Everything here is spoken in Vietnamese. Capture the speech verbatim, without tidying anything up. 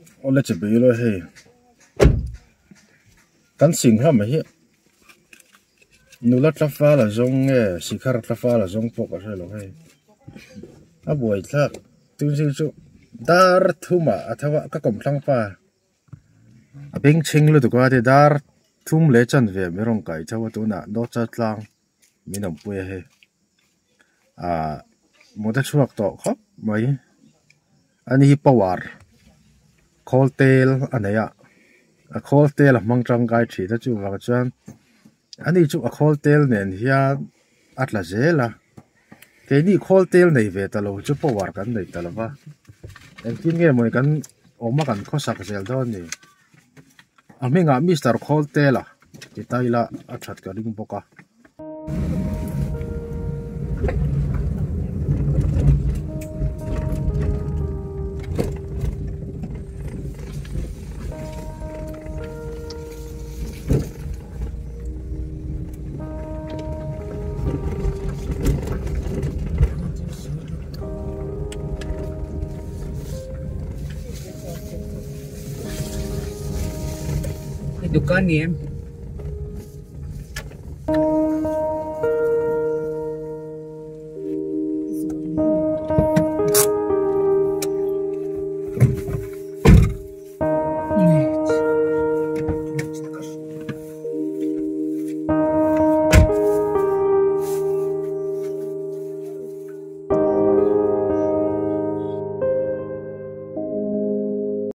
ole che be lo he kan sing ha ma hi nulat la fa la zong nge sikhar la fa la zong po ka lo he a boi thak tun sing chu dar thuma athawa ka kom thlang pa a beng ching lu tu ka de dar thum le chan ve me rong kai chawa tu na do cha tlang minam pu he a moda chuak to khop mai ani hi pawar kholtel anaya a kholtel mang tang kai thi ta chu wa chuan ani chu a kholtel nen hian atla zela ke ni kholtel nei ve ta lo chu pawar kan nei ta lawa en kin nge moi kan oma kan khosak zel don ni a menga mister kholtela ti taila a that ka ring boka दुकान नहीं है